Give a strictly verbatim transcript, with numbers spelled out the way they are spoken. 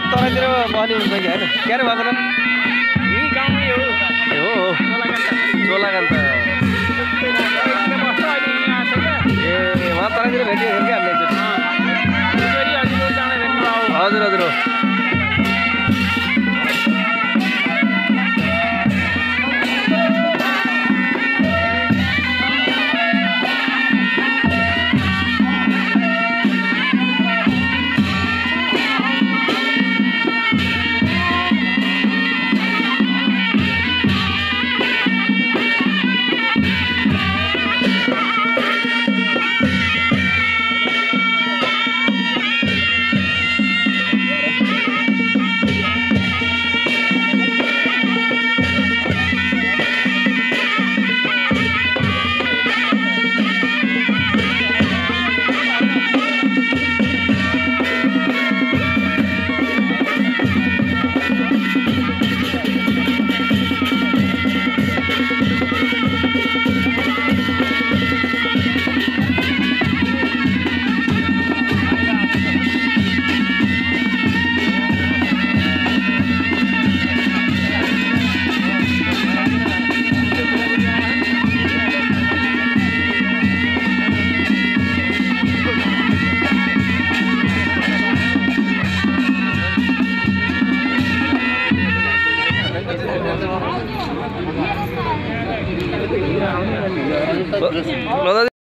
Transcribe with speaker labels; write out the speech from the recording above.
Speaker 1: तराईतिर बहनी हुन्छ कि होइन के अरे भएको त
Speaker 2: यही गाउँमै हो
Speaker 1: ए हो हो चोलाकान्त ए उहाँ तराईतिर भेटियो क्या हामीले हजुर हजुर हो